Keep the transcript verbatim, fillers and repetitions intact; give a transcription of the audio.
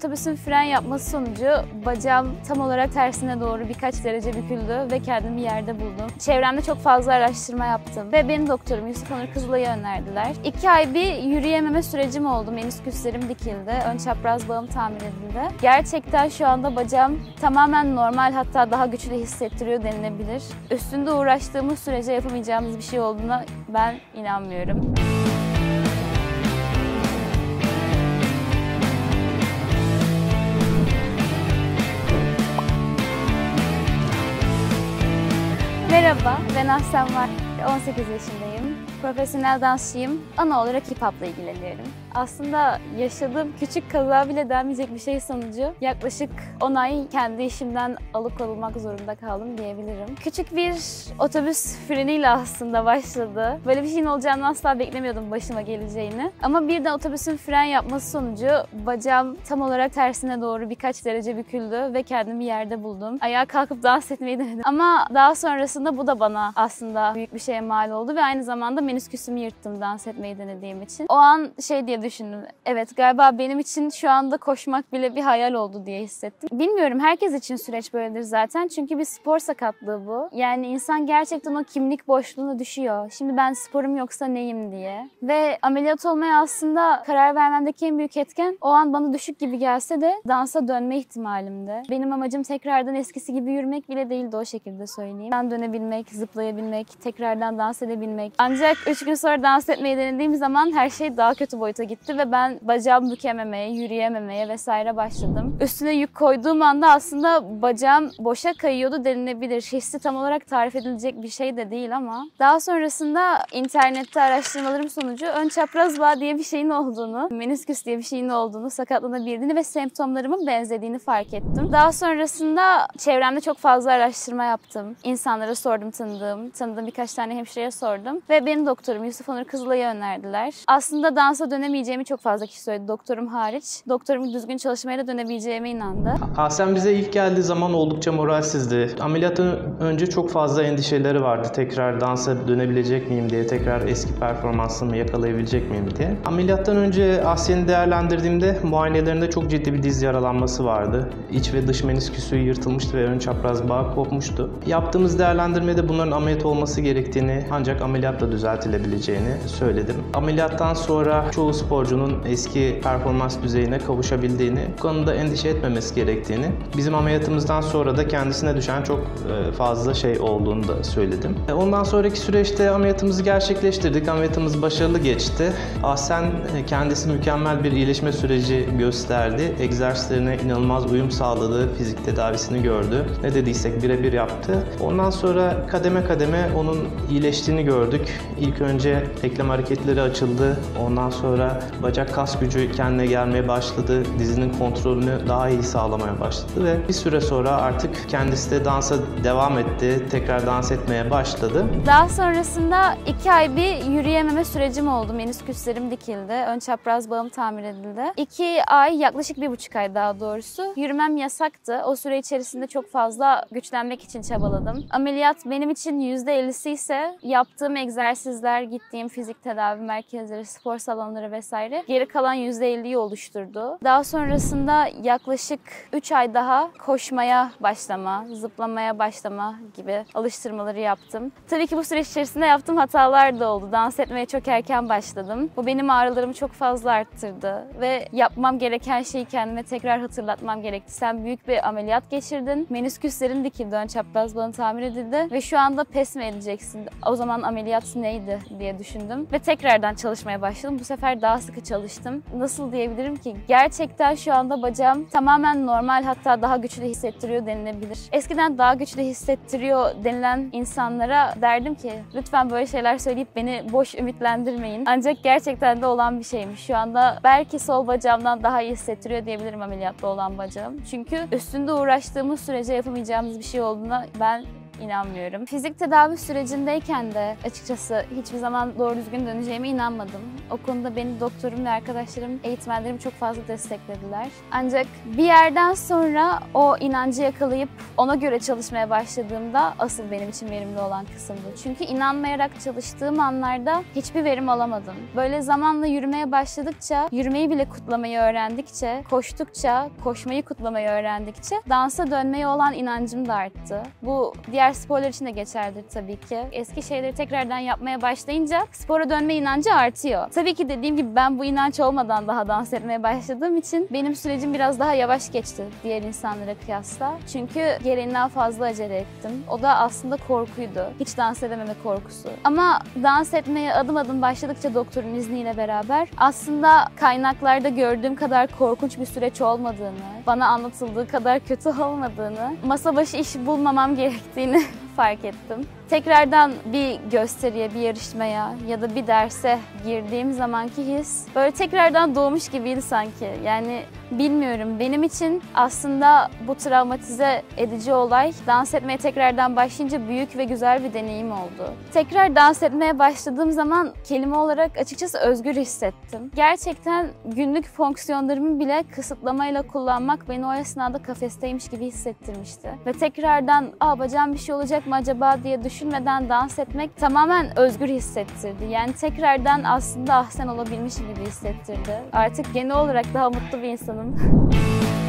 Otobüsün fren yapması sonucu bacağım tam olarak tersine doğru birkaç derece büküldü ve kendimi yerde buldum. Çevremde çok fazla araştırma yaptım ve benim doktorum Yusuf Onur Kızılay'ı önerdiler. İki ay bir yürüyememe sürecim oldu. Menisküslerim dikildi. Ön çapraz bağım tamir edildi. Gerçekten şu anda bacağım tamamen normal, hatta daha güçlü hissettiriyor denilebilir. Üstünde uğraştığımız sürece yapamayacağımız bir şey olduğuna ben inanmıyorum. Merhaba, ben Ahsen Var, on sekiz yaşındayım. Profesyonel dansçıyım. Ana olarak hip hop'la ilgileniyorum. Aslında yaşadığım küçük kaza bile denmeyecek bir şey sonucu yaklaşık on ay kendi işimden alıkonulmak zorunda kaldım diyebilirim. Küçük bir otobüs freniyle aslında başladı. Böyle bir şeyin olacağını asla beklemiyordum, başıma geleceğini. Ama birden otobüsün fren yapması sonucu bacağım tam olarak tersine doğru birkaç derece büküldü ve kendimi yerde buldum. Ayağa kalkıp dans etmeyi denedim. Ama daha sonrasında bu da bana aslında büyük bir şeye mal oldu ve aynı zamanda menisküsümü yırttım dans etmeyi denediğim için. O an şey diye düşündüm. Evet, galiba benim için şu anda koşmak bile bir hayal oldu diye hissettim. Bilmiyorum, herkes için süreç böyledir zaten. Çünkü bir spor sakatlığı bu. Yani insan gerçekten o kimlik boşluğuna düşüyor. Şimdi ben sporum yoksa neyim diye. Ve ameliyat olmaya aslında karar vermemdeki en büyük etken o an bana düşük gibi gelse de dansa dönme ihtimalimdi. Benim amacım tekrardan eskisi gibi yürümek bile değildi, o şekilde söyleyeyim. Ben dönebilmek, zıplayabilmek, tekrardan dans edebilmek. Ancak üç gün sonra dans etmeyi denediğim zaman her şey daha kötü boyuta gitti ve ben bacağımı bükememeye, yürüyememeye vesaire başladım. Üstüne yük koyduğum anda aslında bacağım boşa kayıyordu denilebilir. Hissi tam olarak tarif edilecek bir şey de değil ama. Daha sonrasında internette araştırmalarım sonucu ön çapraz bağ diye bir şeyin olduğunu, menisküs diye bir şeyin olduğunu, sakatlanabildiğini ve semptomlarımın benzediğini fark ettim. Daha sonrasında çevremde çok fazla araştırma yaptım. İnsanlara sordum, tanıdığım, tanıdığım birkaç tane hemşireye sordum ve benim doktorum Yusuf Onur Kızılay'ı önerdiler. Aslında dansa dönemeyeceğimi çok fazla kişi söyledi, doktorum hariç. Doktorum düzgün çalışmayla dönebileceğime inandı. Ahsen bize ilk geldiği zaman oldukça moralsizdi. Ameliyattan önce çok fazla endişeleri vardı. Tekrar dansa dönebilecek miyim diye, tekrar eski performansımı yakalayabilecek miyim diye. Ameliyattan önce Ahsen'i değerlendirdiğimde muayenelerinde çok ciddi bir diz yaralanması vardı. İç ve dış menisküsü yırtılmıştı ve ön çapraz bağ kopmuştu. Yaptığımız değerlendirmede bunların ameliyat olması gerektiğini, ancak ameliyatla düzeltilebileceğini söyledim. Ameliyattan sonra çoğu sporcunun eski performans düzeyine kavuşabildiğini, bu konuda endişe etmemesi gerektiğini, bizim ameliyatımızdan sonra da kendisine düşen çok fazla şey olduğunu da söyledim. Ondan sonraki süreçte ameliyatımızı gerçekleştirdik. Ameliyatımız başarılı geçti. Ahsen kendisi mükemmel bir iyileşme süreci gösterdi. Egzersizlerine inanılmaz uyum sağladı. Fizik tedavisini gördü. Ne dediysek birebir yaptı. Ondan sonra kademe kademe onun iyileştiğini gördük. İlk önce eklem hareketleri açıldı. Ondan sonra bacak kas gücü kendine gelmeye başladı. Dizinin kontrolünü daha iyi sağlamaya başladı ve bir süre sonra artık kendisi de dansa devam etti. Tekrar dans etmeye başladı. Daha sonrasında iki ay bir yürüyememe sürecim oldu. Menisküslerim dikildi. Ön çapraz bağım tamir edildi. İki ay, yaklaşık bir buçuk ay daha doğrusu. Yürümem yasaktı. O süre içerisinde çok fazla güçlenmek için çabaladım. Ameliyat benim için yüzde ellisi ise yaptığım egzersizler, gittiğim fizik tedavi merkezleri, spor salonları vesaire geri kalan yüzde elliyi oluşturdu. Daha sonrasında yaklaşık üç ay daha koşmaya başlama, zıplamaya başlama gibi alıştırmaları yaptım. Tabii ki bu süreç içerisinde yaptığım hatalar da oldu. Dans etmeye çok erken başladım. Bu benim ağrılarımı çok fazla arttırdı ve yapmam gereken şeyi kendime tekrar hatırlatmam gerekti. Sen büyük bir ameliyat geçirdin. Menisküslerin dikildi, ön çapraz bağın tamir edildi ve şu anda pes mi edeceksin? O zaman ameliyat neydi diye düşündüm ve tekrardan çalışmaya başladım. Bu sefer daha sıkı çalıştım. Nasıl diyebilirim ki? Gerçekten şu anda bacağım tamamen normal, hatta daha güçlü hissettiriyor denilebilir. Eskiden daha güçlü hissettiriyor denilen insanlara derdim ki lütfen böyle şeyler söyleyip beni boş ümitlendirmeyin. Ancak gerçekten de olan bir şeymiş. Şu anda belki sol bacağımdan daha iyi hissettiriyor diyebilirim ameliyatlı olan bacağım. Çünkü üstünde uğraştığımız sürece yapamayacağımız bir şey olduğuna ben inanmıyorum. Fizik tedavi sürecindeyken de açıkçası hiçbir zaman doğru düzgün döneceğime inanmadım. O konuda beni doktorum ve arkadaşlarım, eğitmenlerim çok fazla desteklediler. Ancak bir yerden sonra o inancı yakalayıp ona göre çalışmaya başladığımda asıl benim için verimli olan kısım bu. Çünkü inanmayarak çalıştığım anlarda hiçbir verim alamadım. Böyle zamanla yürümeye başladıkça, yürümeyi bile kutlamayı öğrendikçe, koştukça, koşmayı kutlamayı öğrendikçe dansa dönmeye olan inancım da arttı. Bu diğer sporlar için de geçerlidir tabii ki. Eski şeyleri tekrardan yapmaya başlayınca spora dönme inancı artıyor. Tabii ki dediğim gibi ben bu inanç olmadan daha dans etmeye başladığım için benim sürecim biraz daha yavaş geçti diğer insanlara kıyasla. Çünkü gereğinden fazla acele ettim. O da aslında korkuydu. Hiç dans edememe korkusu. Ama dans etmeye adım adım başladıkça doktorun izniyle beraber aslında kaynaklarda gördüğüm kadar korkunç bir süreç olmadığını, bana anlatıldığı kadar kötü olmadığını, masa başı iş bulmamam gerektiğini fark ettim. Tekrardan bir gösteriye, bir yarışmaya ya da bir derse girdiğim zamanki his böyle tekrardan doğmuş gibiydi sanki. Yani bilmiyorum, benim için aslında bu travmatize edici olay dans etmeye tekrardan başlayınca büyük ve güzel bir deneyim oldu. Tekrar dans etmeye başladığım zaman kelime olarak açıkçası özgür hissettim. Gerçekten günlük fonksiyonlarımı bile kısıtlamayla kullanmak beni o esnada kafesteymiş gibi hissettirmişti. Ve tekrardan aa bacağım bir şey olacak mı acaba diye düşünmeden dans etmek tamamen özgür hissettirdi. Yani tekrardan aslında ahsen olabilmişim gibi hissettirdi. Artık genel olarak daha mutlu bir insanım.